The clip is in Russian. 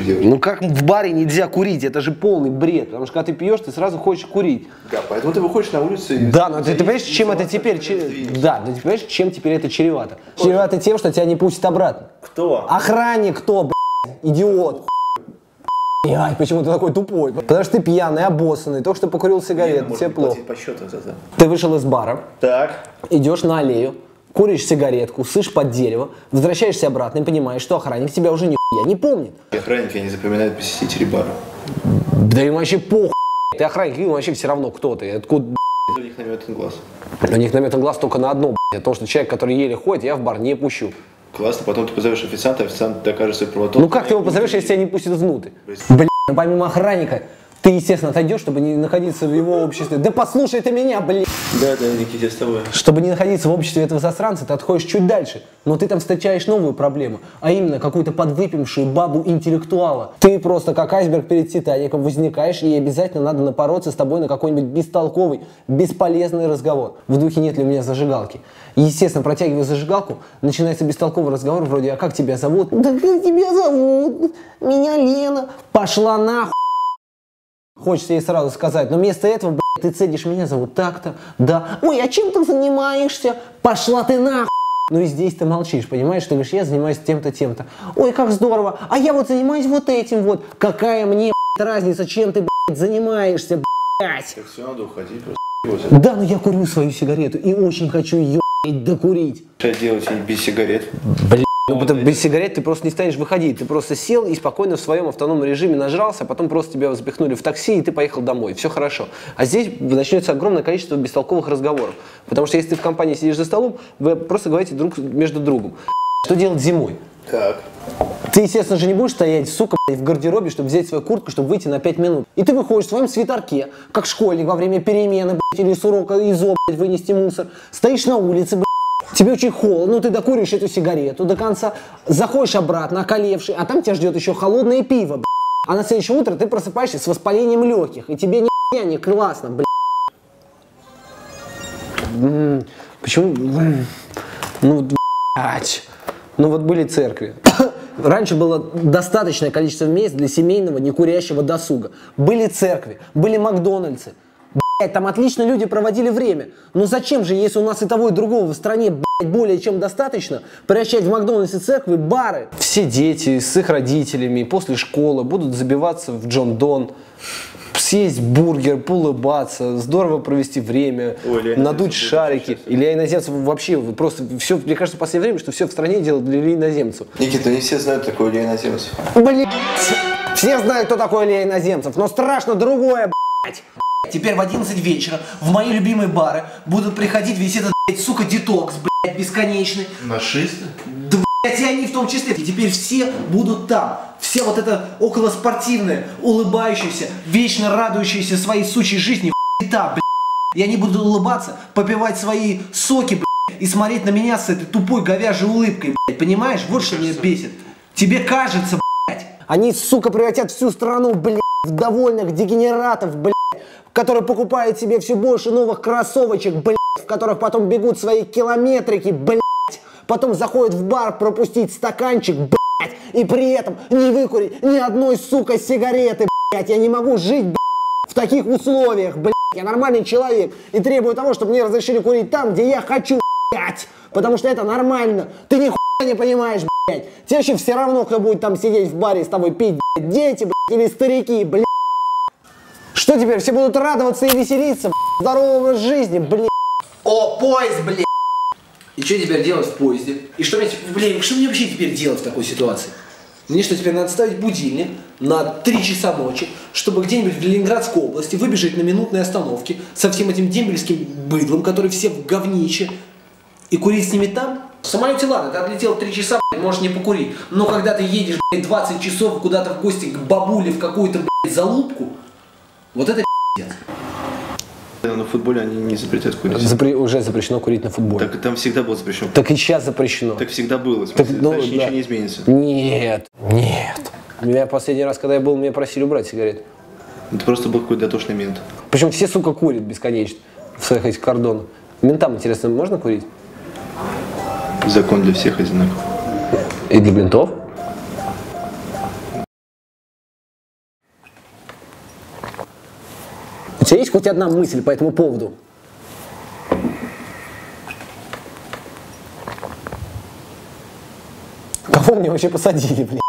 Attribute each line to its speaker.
Speaker 1: делать.
Speaker 2: Ну как в баре нельзя курить? Это же полный бред. Потому что когда ты пьешь, ты сразу хочешь курить.
Speaker 1: Да, поэтому ты выходишь на улицу и...
Speaker 2: Да, но ты понимаешь, чем это теперь... Да, но ты понимаешь, чем теперь это чревато? Чревато тем, что тебя не пустят обратно.
Speaker 1: Кто?
Speaker 2: Охранник кто, блядь? Идиот. Ай, почему ты такой тупой? Потому что ты пьяный, обоссанный, только что покурил сигарету, тебе плохо.
Speaker 1: По счету за это.
Speaker 2: Ты вышел из бара,
Speaker 1: Так.
Speaker 2: идешь на аллею, куришь сигаретку, сышь под дерево, возвращаешься обратно и понимаешь, что охранник тебя уже нихуя не помнит.
Speaker 1: Охранники не запоминают посетителей бара.
Speaker 2: Да им вообще похуй. Ты охранник, им вообще все равно кто ты. Откуда,
Speaker 1: У них наметан глаз.
Speaker 2: у них наметан глаз только на одно, то, что человек, который еле ходит, я в бар не пущу.
Speaker 1: Классно, потом ты позовешь официанта, официант докажет свою правоту.
Speaker 2: Ну как ты его позовешь, если тебя не пустят внутрь? Блин, ну помимо охранника, ты, естественно, отойдешь, чтобы не находиться в его обществе. Да послушай ты меня, блин.
Speaker 1: Да, Никита, с тобой.
Speaker 2: Чтобы не находиться в обществе этого засранца, ты отходишь чуть дальше. Но ты там встречаешь новую проблему, а именно какую-то подвыпившую бабу-интеллектуала. Ты просто как айсберг перед Титаником возникаешь, и обязательно надо напороться с тобой на какой-нибудь бестолковый, бесполезный разговор. В духе нет ли у меня зажигалки. И, естественно, протягивая зажигалку, начинается бестолковый разговор вроде: а как тебя зовут? Да как тебя зовут? Меня Лена. Пошла нахуй. Хочется ей сразу сказать, но вместо этого, блядь, ты цедишь: меня зовут так-то, да. Ой, а чем ты занимаешься? Пошла ты нахуй. Ну и здесь ты молчишь, понимаешь? Ты говоришь: я занимаюсь тем-то, тем-то. Ой, как здорово. А я вот занимаюсь вот этим вот. Какая мне, блядь, разница, чем ты, блядь, занимаешься, блядь?
Speaker 1: Так все, надо уходить просто.
Speaker 2: Да, но я курю свою сигарету и очень хочу ее, блядь, докурить.
Speaker 1: Что делать без сигарет?
Speaker 2: Блядь. Ну, потому без сигарет ты просто не станешь выходить. Ты просто сел и спокойно в своем автономном режиме нажрался, а потом просто тебя запихнули в такси, и ты поехал домой. Все хорошо. А здесь начнется огромное количество бестолковых разговоров. Потому что если ты в компании сидишь за столом, вы просто говорите друг между другом. Что делать зимой?
Speaker 1: Так.
Speaker 2: Ты, естественно же, не будешь стоять, сука, блядь, в гардеробе, чтобы взять свою куртку, чтобы выйти на 5 минут. И ты выходишь в своем свитерке, как школьник во время перемены, блядь, или с урока ИЗО, блядь, вынести мусор. Стоишь на улице, блядь. Тебе очень холодно, ты докуришь эту сигарету до конца, заходишь обратно, околевший, а там тебя ждет еще холодное пиво, блядь. А на следующее утро ты просыпаешься с воспалением легких, и тебе нихуя не классно, блядь. Почему? Ну, блядь. Ну вот были церкви. Раньше было достаточное количество мест для семейного некурящего досуга. Были церкви, были Макдональдсы. Блядь, там отлично люди проводили время. Но зачем же, если у нас и того, и другого в стране, блядь, более чем достаточно, превращать в Макдональдс и церкви бары? Все дети с их родителями после школы будут забиваться в Джон Дон, съесть бургер, поулыбаться, здорово провести время, надуть шарики. Илья Иноземцев вообще просто все, мне кажется, в последнее время, что все в стране делают для Ильи Иноземцева.
Speaker 1: Никита, не все знают такое Илья Иноземцев.
Speaker 2: Блядь, все знают, кто такой Илья Иноземцев, но страшно другое, блядь. Теперь в 11 вечера в мои любимые бары будут приходить весь этот, блядь, сука, детокс, блядь, бесконечный.
Speaker 1: Нашисты?
Speaker 2: Да, блядь, и они в том числе. И теперь все будут там. Все вот это околоспортивное, улыбающееся, вечно радующееся своей сучьей жизни, хуета, блядь. И они будут улыбаться, попивать свои соки, блядь, и смотреть на меня с этой тупой говяжьей улыбкой, блядь. Понимаешь? Вот что меня бесит. Тебе кажется, блядь. Они, сука, превратят всю страну, блядь, в довольных дегенератов, блядь, которые покупают себе все больше новых кроссовочек, блядь, в которых потом бегут свои километрики, блядь, потом заходят в бар пропустить стаканчик, блядь, и при этом не выкурить ни одной, сука, сигареты, блядь. Я не могу жить, блядь, в таких условиях, блядь. Я нормальный человек и требую того, чтобы мне разрешили курить там, где я хочу, блядь, потому что это нормально. Ты ни хуя не понимаешь, блядь. Тебе вообще все равно, кто будет там сидеть в баре с тобой пить, блядь, дети, блядь, или старики, блядь. Что теперь, все будут радоваться и веселиться, блядь, здорового жизни, блядь. О, поезд, блядь. И что теперь делать в поезде? И что мне, блядь, что мне вообще теперь делать в такой ситуации? Мне что, теперь надо ставить будильник на 3 часа ночи, чтобы где-нибудь в Ленинградской области выбежать на минутной остановке со всем этим дембельским быдлом, который все в говнище, и курить с ними там? В самолете ладно, ты отлетел 3 часа, блядь, можешь не покурить. Но когда ты едешь, блядь, 20 часов куда-то в гости к бабуле в какую-то, блядь, залупку, вот это пиздец.
Speaker 1: На футболе они не запретят курить.
Speaker 2: Уже запрещено курить на футболе.
Speaker 1: Так там всегда было запрещено.
Speaker 2: Так и сейчас запрещено.
Speaker 1: Так всегда было.
Speaker 2: Так, ну,
Speaker 1: значит,
Speaker 2: да.
Speaker 1: ничего не изменится.
Speaker 2: Нет, нет. Меня последний раз, когда я был, меня просили убрать сигареты.
Speaker 1: Это просто был какой-то дотошный мент.
Speaker 2: Причем все, сука, курят бесконечно в своих этих кордонах. Ментам, интересно, можно курить?
Speaker 1: Закон для всех одинаков.
Speaker 2: И для ментов?
Speaker 3: тебя есть хоть одна мысль по этому поводу? Кого мне вообще посадили, блин?